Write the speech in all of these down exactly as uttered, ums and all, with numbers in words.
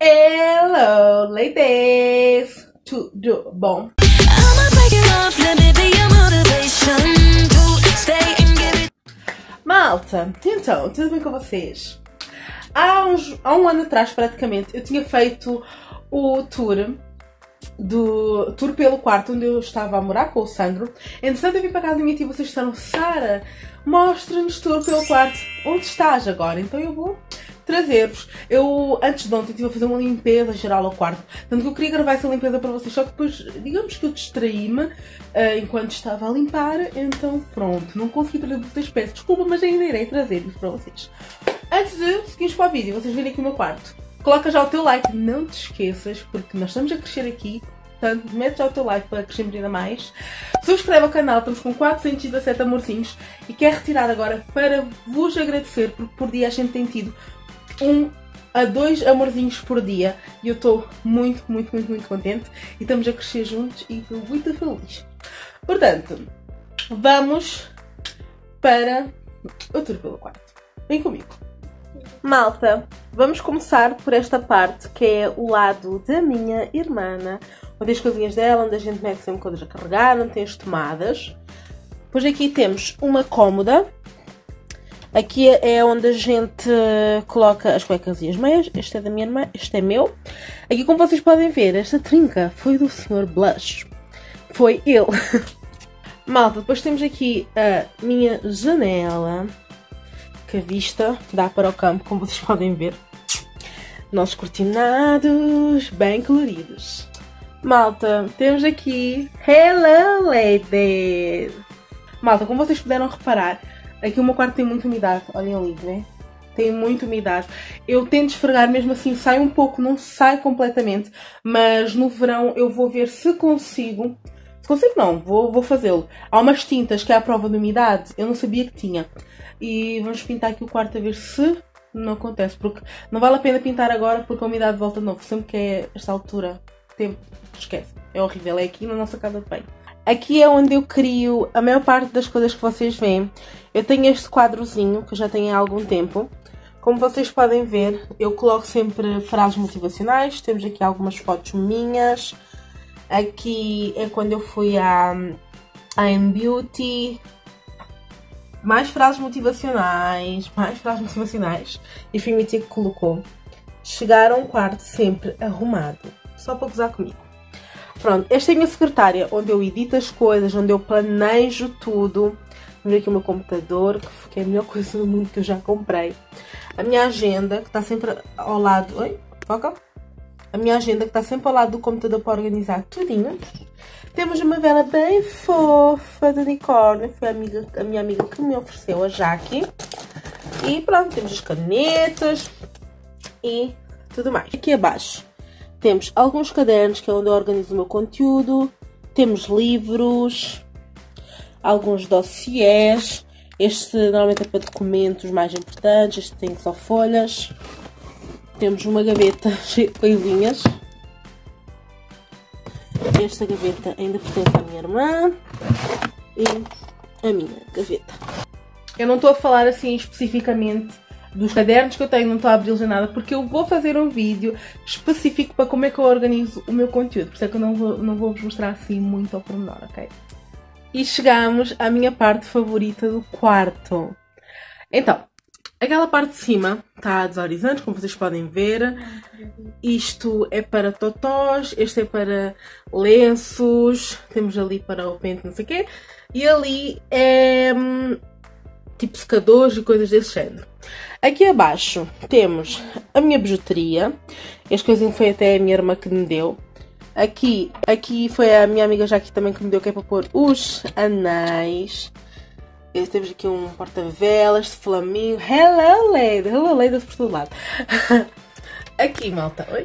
Hello, ladies! Tudo bom? Malta, então, tudo bem com vocês? Há, uns, há um ano atrás, praticamente, eu tinha feito o tour do tour pelo quarto onde eu estava a morar com o Sandro. Entretanto, eu vim para casa da minha tia e vocês disseram: Sara, mostra-nos tour pelo quarto. Onde estás agora? Então eu vou trazer-vos. Eu, antes de ontem, estive a fazer uma limpeza geral ao quarto. Tanto que eu queria gravar essa limpeza para vocês, só que depois, digamos que eu distraí-me uh, enquanto estava a limpar. Então, pronto, não consegui trazer vocês. Peço desculpa, mas ainda irei trazer-vos para vocês. Antes de seguirmos para o vídeo, vocês verem aqui o meu quarto. Coloca já o teu like, não te esqueças, porque nós estamos a crescer aqui. Portanto, mete já o teu like para crescermos ainda mais. Subscreve o canal, estamos com quatrocentos e dezassete amorzinhos. E quero retirar agora para vos agradecer, porque por dia a gente tem tido um a dois amorzinhos por dia. E eu estou muito, muito, muito, muito contente. E estamos a crescer juntos e estou muito feliz. Portanto, vamos para o tour pelo quarto. Vem comigo. Malta, vamos começar por esta parte que é o lado da minha irmã, onde tem as coisinhas dela, onde a gente mete sempre coisas a carregar, onde tem as tomadas. Depois aqui temos uma cômoda. Aqui é onde a gente coloca as cuecas e as meias. Este é da minha irmã, este é meu. Aqui, como vocês podem ver, esta trinca foi do senhor Blush. Foi ele. Malta, depois temos aqui a minha janela, que a vista dá para o campo, como vocês podem ver. Nossos cortinados bem coloridos. Malta, temos aqui Hello Ladies! Malta, como vocês puderam reparar, aqui o meu quarto tem muita umidade. Olhem ali, né? Tem muita umidade. Eu tento esfregar, mesmo assim sai um pouco, não sai completamente. Mas no verão eu vou ver se consigo. Se consigo não, vou, vou fazê-lo. Há umas tintas que é à prova de umidade, eu não sabia que tinha. E vamos pintar aqui o quarto a ver se não acontece. Porque não vale a pena pintar agora porque a umidade volta de novo. Sempre que é esta altura, tempo, esquece. É horrível, é aqui na nossa casa de banho. Aqui é onde eu crio a maior parte das coisas que vocês veem. Eu tenho este quadrozinho que eu já tenho há algum tempo. Como vocês podem ver, eu coloco sempre frases motivacionais. Temos aqui algumas fotos minhas. Aqui é quando eu fui à, à M-Beauty. Mais frases motivacionais, mais frases motivacionais. E fui me ter que colocou. Chegar a um quarto sempre arrumado. Só para gozar comigo. Pronto, esta é a minha secretária, onde eu edito as coisas, onde eu planejo tudo. Vamos ver aqui o meu computador, que é a melhor coisa do mundo que eu já comprei. A minha agenda, que está sempre ao lado... Oi, foca. A minha agenda, que está sempre ao lado do computador para organizar tudinho. Temos uma vela bem fofa de unicórnio. Foi a, amiga, a minha amiga que me ofereceu, a Jaque. E pronto, temos as canetas e tudo mais. Aqui abaixo temos alguns cadernos, que é onde eu organizo o meu conteúdo. Temos livros, alguns dossiês. Este normalmente é para documentos mais importantes. Este tem só folhas. Temos uma gaveta cheia de coisinhas. Esta gaveta ainda pertence à minha irmã. E a minha gaveta. Eu não estou a falar assim especificamente dos cadernos que eu tenho, não estou a abri-los em nada, porque eu vou fazer um vídeo específico para como é que eu organizo o meu conteúdo. Por isso é que eu não vou, não vou vos mostrar assim muito ao pormenor, ok? E chegamos à minha parte favorita do quarto. Então, aquela parte de cima está desorizante, como vocês podem ver. Isto é para totós, este é para lenços, temos ali para o pente, não sei o quê. E ali é hum, tipo secadores e coisas desse género. Aqui abaixo temos a minha bijuteria. Este coisinho foi até a minha irmã que me deu. Aqui, aqui foi a minha amiga Jaque também que me deu, que é para pôr os anéis. E temos aqui um porta-velas de flamingo. Hello, lady! Hello, ladies por todo lado. Aqui, malta. Oi?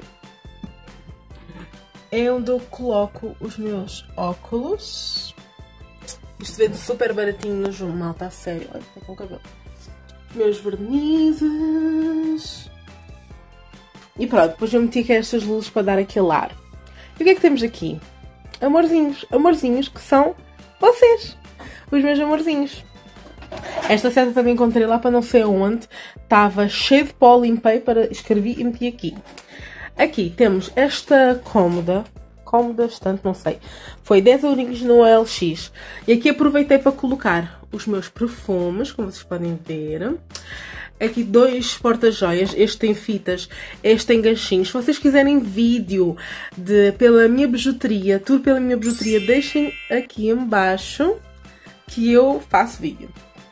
É onde eu coloco os meus óculos. Isto vende super baratinho no João, malta. A sério. Olha, está com o cabelo. Meus vernizes. E pronto, depois eu meti aqui estas luzes para dar aquele ar. E o que é que temos aqui? Amorzinhos. Amorzinhos que são vocês. Os meus amorzinhos. Esta seta também encontrei lá para não sei onde. Estava cheio de pó, limpei, para escrevi e meti aqui. Aqui temos esta cômoda. Cômoda, estante, não sei. Foi dez euros no O L X. E aqui aproveitei para colocar os meus perfumes, como vocês podem ver. Aqui dois porta-joias. Este tem fitas, este tem ganchinhos. Se vocês quiserem vídeo de, pela minha bijuteria, tudo pela minha bijuteria, deixem aqui em baixo que eu faço vídeo.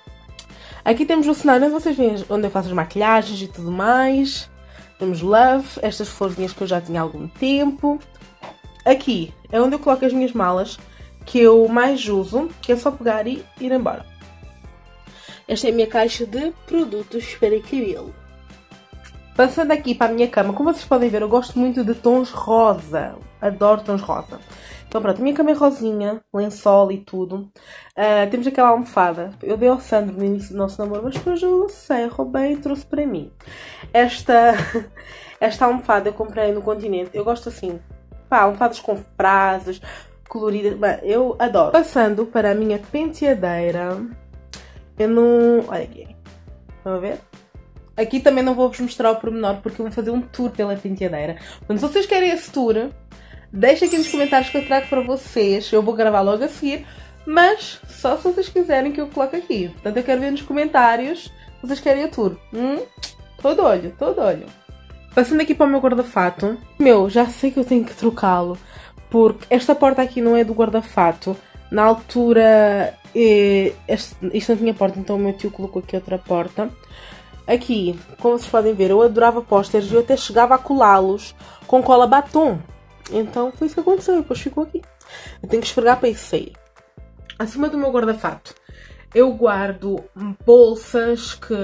Aqui temos o cenário onde vocês veem onde eu faço as maquilhagens e tudo mais. Temos Love, estas florzinhas que eu já tinha há algum tempo. Aqui é onde eu coloco as minhas malas que eu mais uso, que é só pegar e ir embora. Esta é a minha caixa de produtos para cabelo. Passando aqui para a minha cama, como vocês podem ver, eu gosto muito de tons rosa. Adoro tons rosa. Então pronto, a minha cama é rosinha, lençol e tudo. Uh, temos aquela almofada. Eu dei ao Sandro no início do nosso namoro, mas depois eu sei, roubei e trouxe para mim. Esta, esta almofada eu comprei no Continente. Eu gosto assim, pá, almofadas com frases coloridas. Bem, eu adoro. Passando para a minha penteadeira. Eu não... Olha aqui. Estão a ver? Aqui também não vou-vos mostrar o pormenor porque eu vou fazer um tour pela penteadeira. Portanto, se vocês querem esse tour, deixem aqui nos comentários que eu trago para vocês. Eu vou gravar logo a seguir, mas só se vocês quiserem que eu coloque aqui. Portanto, eu quero ver nos comentários se vocês querem o tour. Hum? Tô de olho, tô de olho. Passando aqui para o meu guarda-fato. Meu, já sei que eu tenho que trocá-lo, porque esta porta aqui não é do guarda-fato. Na altura, este, isto não tinha porta, então o meu tio colocou aqui outra porta. Aqui, como vocês podem ver, eu adorava pósteres e eu até chegava a colá-los com cola batom. Então foi isso que aconteceu, depois ficou aqui. Eu tenho que esfregar para isso sair. Acima do meu guarda-fato, eu guardo bolsas que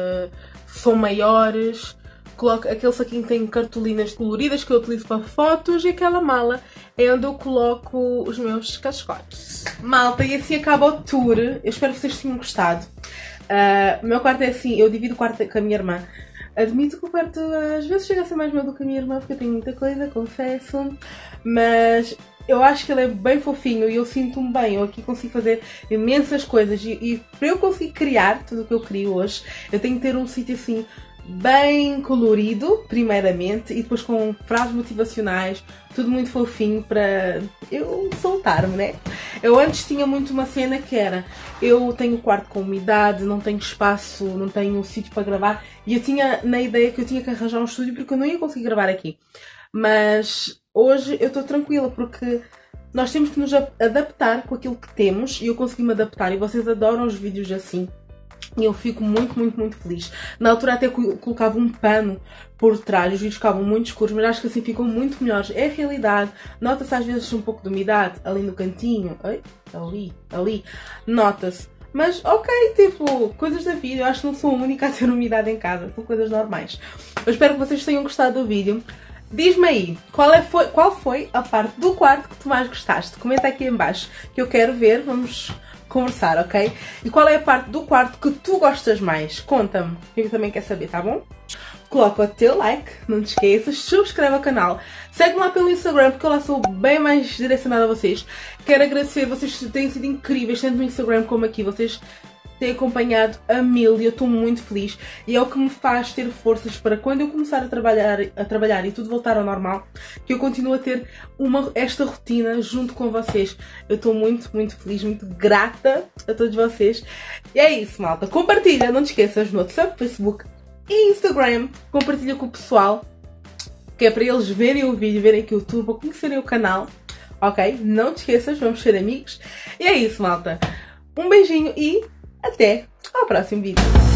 são maiores. Coloco, aquele saquinho tem cartolinas coloridas que eu utilizo para fotos, e aquela mala é onde eu coloco os meus cascotes. Malta, e assim acaba o tour. Eu espero que vocês tenham gostado. Uh, o meu quarto é assim, eu divido o quarto com a minha irmã. Admito que o quarto às vezes chega a ser mais meu do que a minha irmã, porque eu tenho muita coisa, confesso. Mas eu acho que ele é bem fofinho e eu sinto-me bem. Eu aqui consigo fazer imensas coisas. E, e para eu conseguir criar tudo o que eu crio hoje, eu tenho que ter um sítio assim bem colorido, primeiramente, e depois com frases motivacionais, tudo muito fofinho para eu soltar-me, né? Eu antes tinha muito uma cena que era, eu tenho quarto com umidade, não tenho espaço, não tenho sítio para gravar, e eu tinha na ideia que eu tinha que arranjar um estúdio porque eu não ia conseguir gravar aqui. Mas hoje eu estou tranquila porque nós temos que nos adaptar com aquilo que temos, e eu consegui me adaptar, e vocês adoram os vídeos assim. E eu fico muito, muito, muito feliz. Na altura até colocava um pano por trás, os vídeos ficavam muito escuros, mas acho que assim ficam muito melhores. É a realidade. Nota-se às vezes um pouco de umidade ali no cantinho. Ai, ali, ali. Nota-se. Mas ok, tipo, coisas da vida. Eu acho que não sou a única a ter umidade em casa. São coisas normais. Eu espero que vocês tenham gostado do vídeo. Diz-me aí, qual, é, foi, qual foi a parte do quarto que tu mais gostaste? Comenta aqui em baixo, que eu quero ver. Vamos conversar, ok? E qual é a parte do quarto que tu gostas mais? Conta-me, eu também quero saber, tá bom? Coloca o teu like, não te esqueças, subscreve ao canal, segue-me lá pelo Instagram, porque eu lá sou bem mais direcionada a vocês. Quero agradecer, vocês têm sido incríveis, tanto no Instagram como aqui, vocês têm acompanhado a mil e eu estou muito feliz. E é o que me faz ter forças para quando eu começar a trabalhar, a trabalhar e tudo voltar ao normal, que eu continuo a ter uma, esta rotina junto com vocês. Eu estou muito, muito feliz, muito grata a todos vocês. E é isso, malta. Compartilha, não te esqueças, no WhatsApp, Facebook e Instagram. Compartilha com o pessoal, que é para eles verem o vídeo, verem aqui o turbo, conhecerem o canal. Ok? Não te esqueças, vamos ser amigos. E é isso, malta. Um beijinho e até ao próximo vídeo.